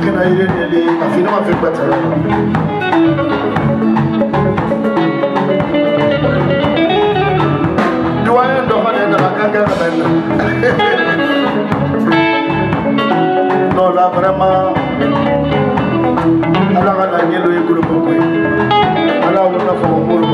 kana ire nele afina ma fe patara duwaye ndo hane na kanga na benna no la vraiment ala kana nyelo e groupe ko ala wona fo mo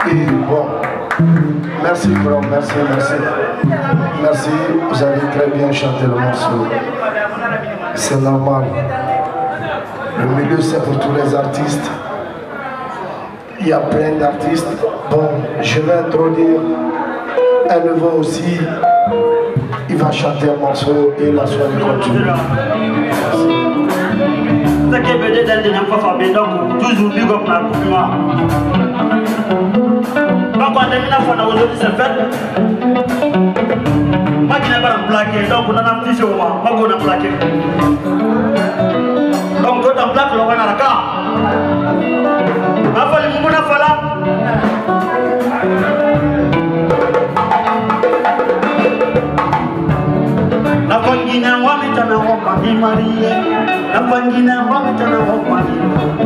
Et bon, merci bro, merci. Merci, vous avez très bien chanté le morceau. C'est normal. Le milieu, c'est pour tous les artistes. Il y a plein d'artistes. Bon, je vais introduire un nouveau aussi. Il va chanter un morceau et la soirée continue. Ce qui est venu d'un dîner pour faire donc toujours big up dans le mouvement. Donc on a mis la fois aujourd'hui c'est fait. Moi qui n'ai pas plaqué, donc on a un petit show, moi on a plaqué. Donc quand on plaque, on a la carte. Ma folie, mon affaire. La fangina wa mitana wa mani Maria. La fangina wa mitana wa mani.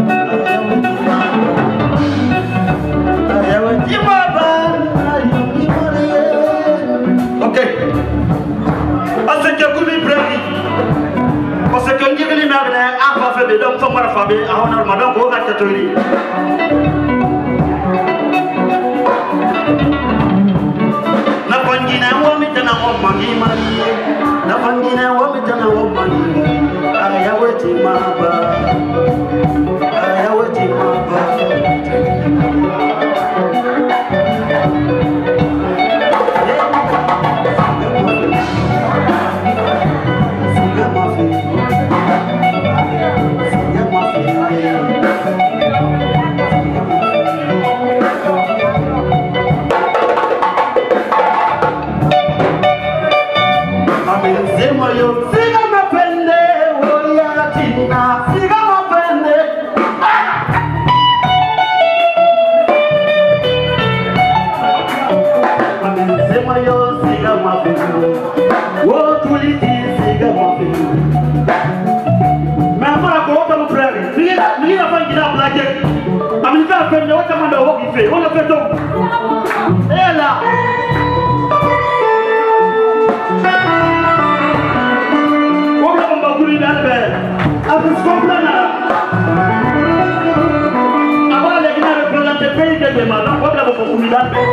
Ayawa jibaba, ayuki Maria. Okay. Parce que vous me prenez. Parce que nous les mères à faire des dons pour moi faire à on a madame pour la catégorie. La fangina wa mitana wa mani Maria. Na fangina wa mitana wa mani ayaweti maba on a fait donc. Et là. On va courir dans le verre. Après ce qu'on prend là. Avant les gens représentent le pays de demain. On va courir dans le verre.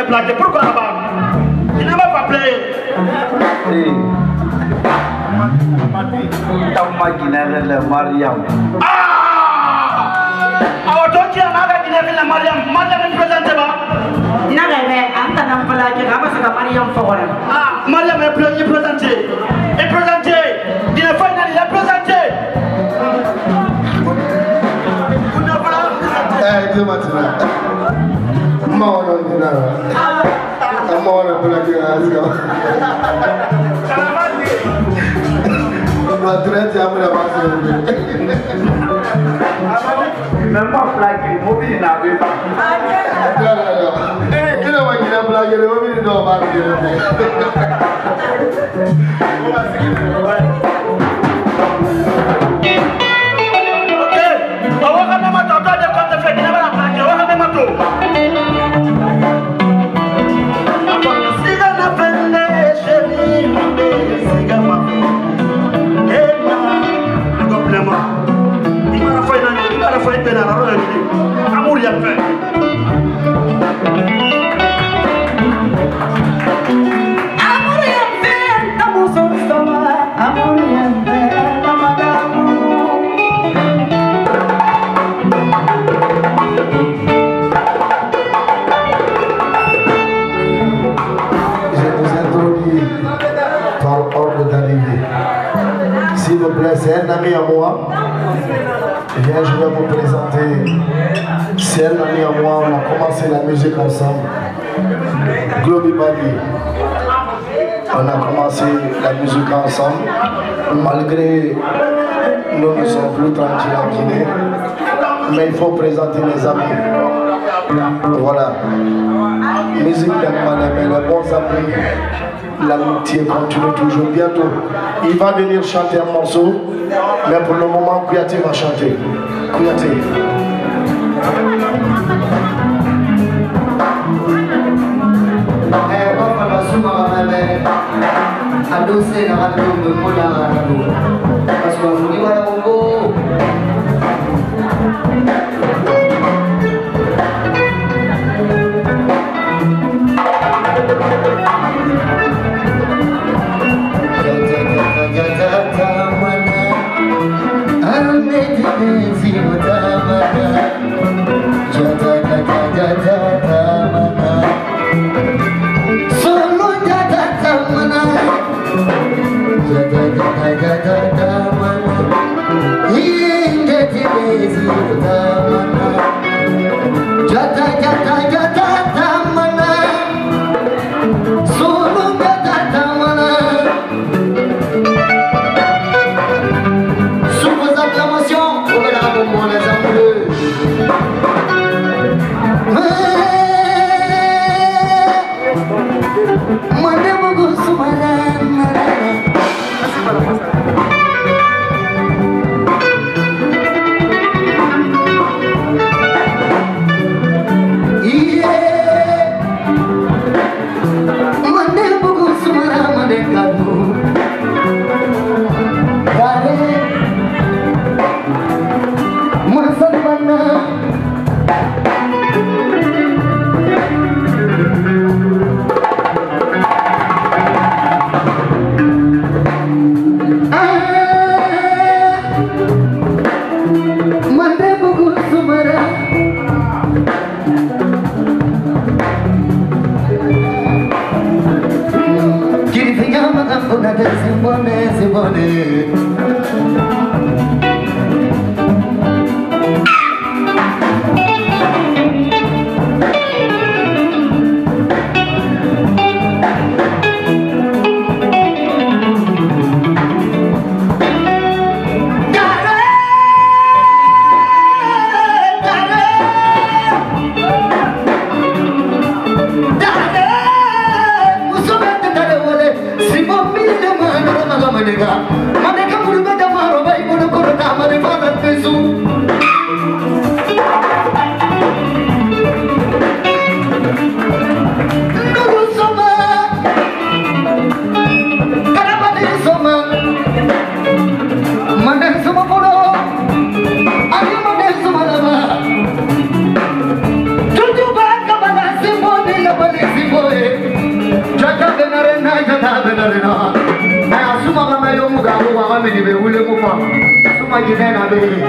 est plaqué. Pourquoi là-bas? Il ne m'a pas plaît. Mariam. Ah, donc il y a un Mariam. Mariam est présentée là. Mariam est présentée. Il est présenté. Il est final, il est présenté. Deux matins. Mort on dit là. Mort pour la création. Ma traite à la base. Même pas plaqué, mobile n'avait pas. Il a blagué, le mobile doit marquer. Amour, il y a fait. S'il vous plaît, c'est un ami à moi. Je vais vous présenter. C'est un ami à moi. On a commencé la musique ensemble. Globy Bali. On a commencé la musique ensemble. Malgré nous ne sommes plus tranquilles en Guinée. Mais il faut présenter mes amis. Voilà. Musique d'Amane, mais les bons amis. L'amitié continue toujours. Bientôt, il va venir chanter un morceau, mais pour le moment, Kouyaté va chanter. Kouyaté. Suma Guinea Baby.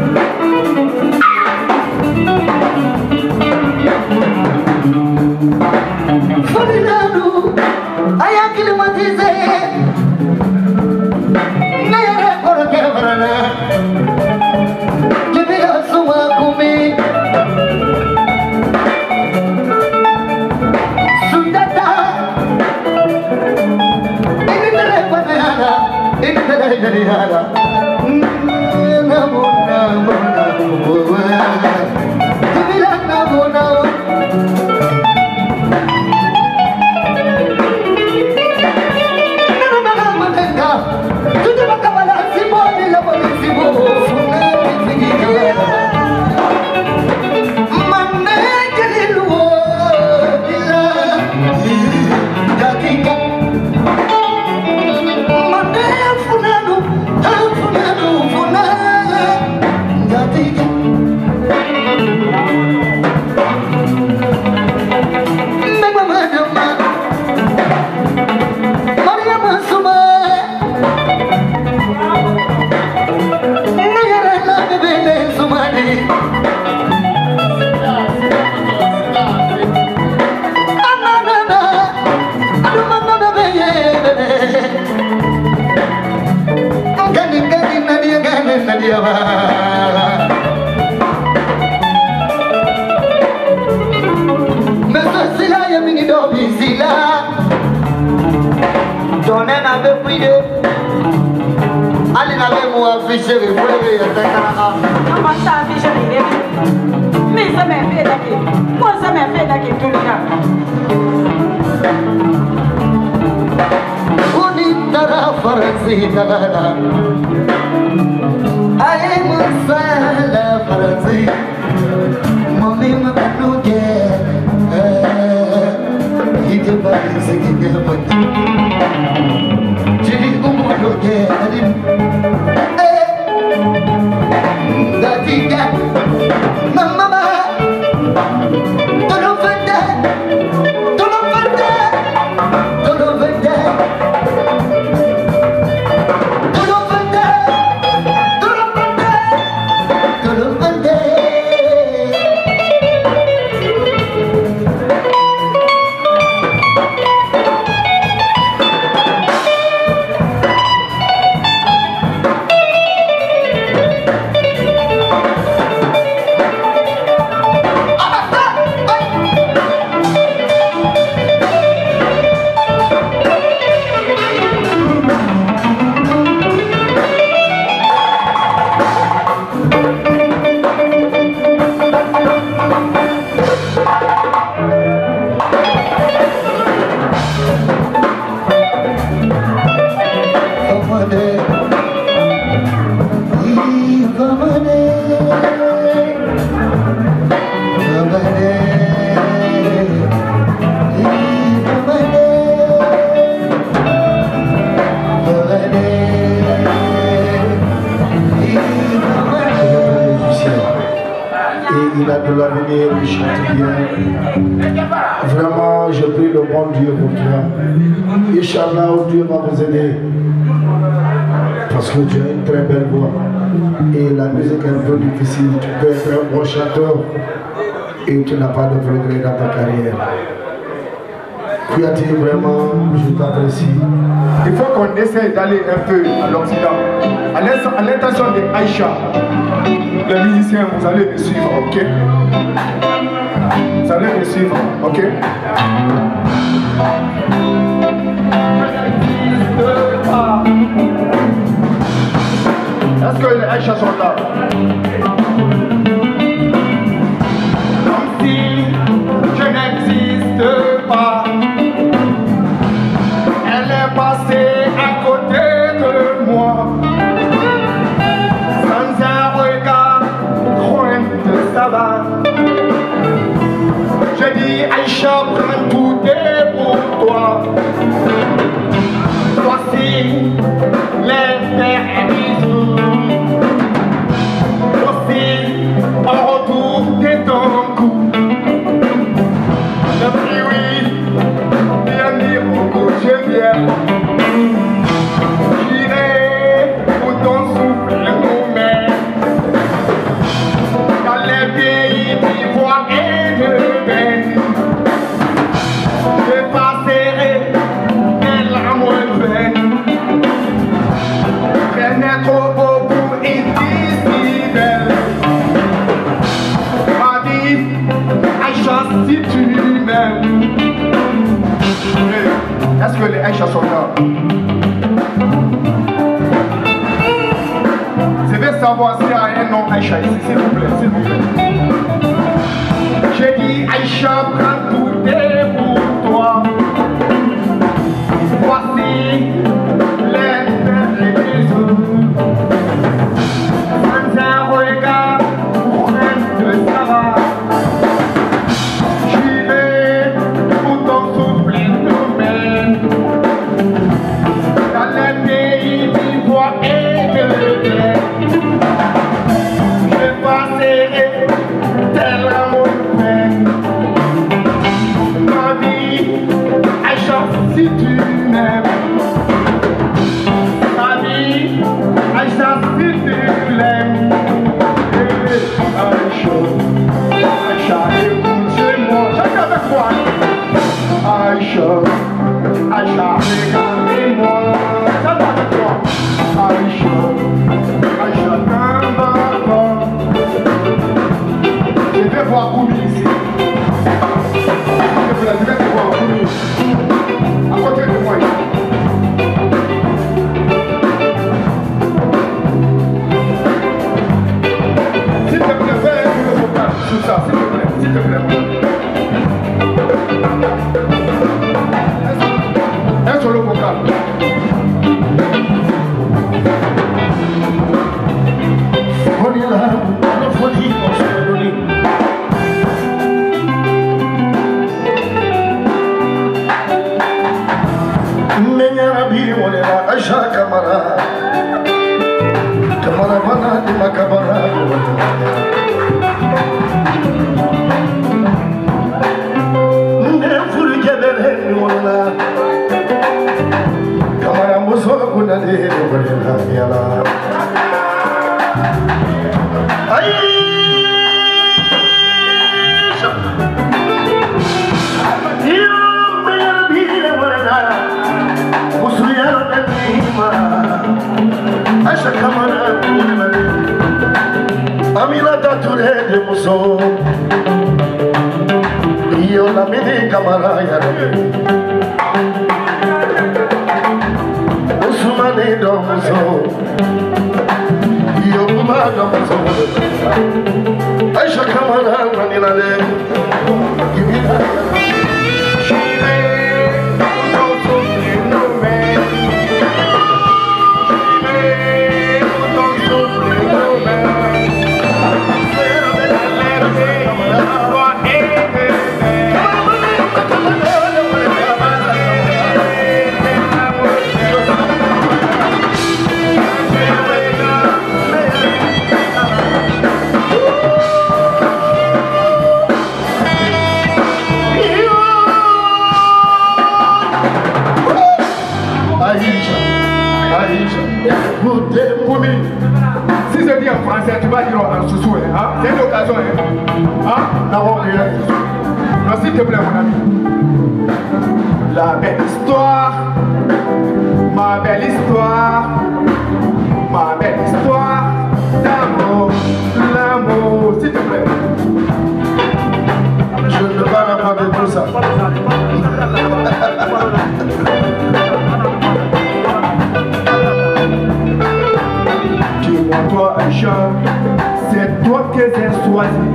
Fodilano, ayakili matize, nayare koroke varana, jibila suma kumi, sundata, ini tere panayana, ini tere jariana, namu namu namu, jibila namu namu. Il a de l'avenir, il chante bien. Vraiment, je prie le bon Dieu pour toi. Inch'Allah, Dieu va vous aider. Parce que tu as une très belle voix. Et la musique est un peu difficile. Tu peux être un bon chanteur et tu n'as pas de progrès dans ta carrière. Kouyaté, vraiment, je t'apprécie. Il faut qu'on essaie d'aller un peu à l'Occident. À l'intention de Aïcha, les musiciens, vous allez me suivre, ok? Vous allez me suivre, ok? Est-ce que les Aïcha sont là? Comme si je n'existe pas. Elle est passée à côté de moi. Sans un regard, loin de ça. Je dis Aïcha, prends tout est pour toi. Voici les permis. Voici Aïcha sont là. Je vais savoir s'il y a un nom Aïcha ici, s'il vous plaît, s'il vous plaît. J'ai dit Aïcha, prends tout est pour toi. Voici les raisons. Sans un regard pour rien de savoir. J'irai pour ton souffle domaine. Dans le pays d'ivoire et de l'Église. Je passerai tel amour peine. Ma vie, Aïcha, si tu m'aimes. Ma vie, Aïcha, si tu l'aimes. Aïcha, Aïcha, écoutez-moi, chacun avec moi. Aïcha, Aïcha, regardez-moi, chacun avec moi. Aïcha, Aïcha, n'en va pas. Je vais voir Koumi ici. Je vais voir Koumi. À côté de moi ici. S'il te plaît, fais un vocal sur ça, s'il te plaît, s'il te plaît. Un solo vocal. On est là, on est folie, on se folie. Menyarabi, on est là, Aïcha Kamara. Kamara Bana, di Makabara, Nefuri Kebele, on est là. Kamara Moso, on est là, Aïcha Kamara, Aminata Touré de Mousso, Yo la Midi Kamara Yarabe, Ousmane do Mousso, Yo Kuma do Mousso, Aïcha Kamara Manilade, si je dis en français, tu vas dire en sous-sous, hein? C'est une occasion, hein? Non, s'il te plaît, mon ami. La belle histoire, ma belle histoire, ma belle histoire d'amour, l'amour, s'il te plaît. Je ne vais pas raconter tout ça. Dis-moi toi Aïcha, c'est toi que j'ai choisi.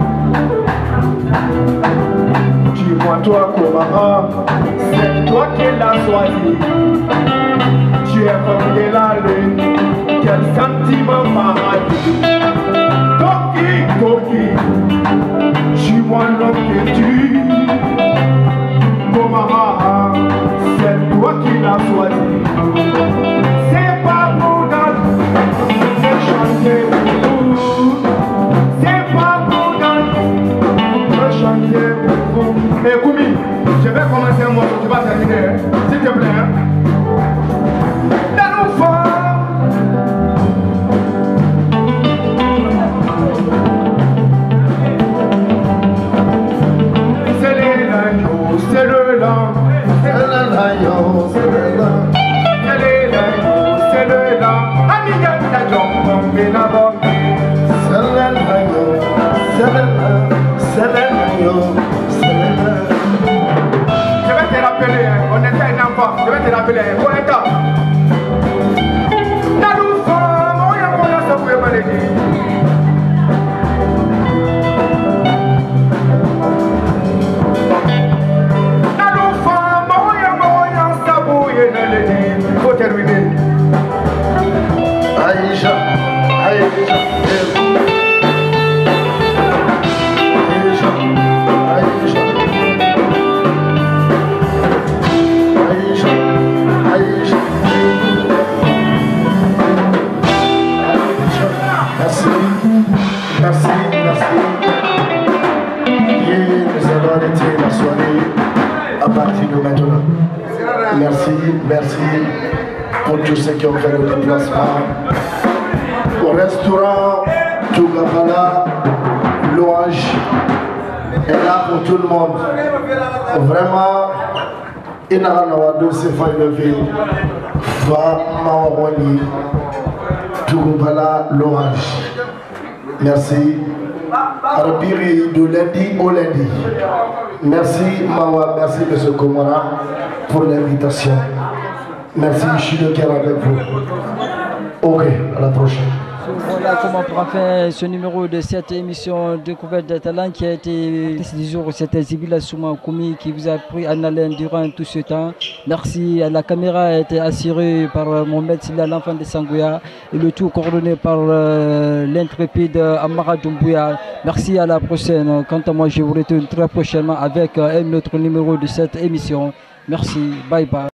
Dis-moi toi Komara, c'est toi qui l'as choisi. Tu es comme de la lune, quel sentiment paradis. Toki, Toki, dis-moi l'homme que tu. Komara, c'est toi qui l'as choisi. C'est pas pour chanter pour vous, c'est pas pour je chanter pour vous. Et Koumi, je vais commencer un morceau, tu vas terminer, s'il te plaît. Dans nos formes, c'est l'agneau, c'est le lent, c'est l'agneau, c'est le lent, c'est l'agneau, c'est le lent. Je vais te rappeler, on était un enfant, je vais te rappeler. appelé poète. Naloufa, moya ça pouvait malédier. Naloufa, moya ça pouvait malédier. Faut terminer. Aïcha, Aïcha, Merci. Et nous allons arrêter la soirée à partir de maintenant. Merci pour tous ceux qui ont fait le déplacement. Au restaurant Tougabala, louange est là pour tout le monde. Vraiment, il n'y a pas de dossier levé. Va Mawani, Tougabala, louange. Merci. Arbiri de lundi au lundi. Merci Mawa, merci M. Komara pour l'invitation. Merci, je suis de cœur avec vous. Ok, à la prochaine. Voilà comment prend fin ce numéro de cette émission Découverte des talents qui a été ce jour. C'était Zibila Souma Koumi qui vous a pris en haleine durant tout ce temps. Merci. La caméra a été assurée par Mohamed Silla, l'enfant de Sangouya, et le tout coordonné par l'intrépide Amara Doumbouya. Merci, à la prochaine. Quant à moi, je vous retourne très prochainement avec un autre numéro de cette émission. Merci, bye bye.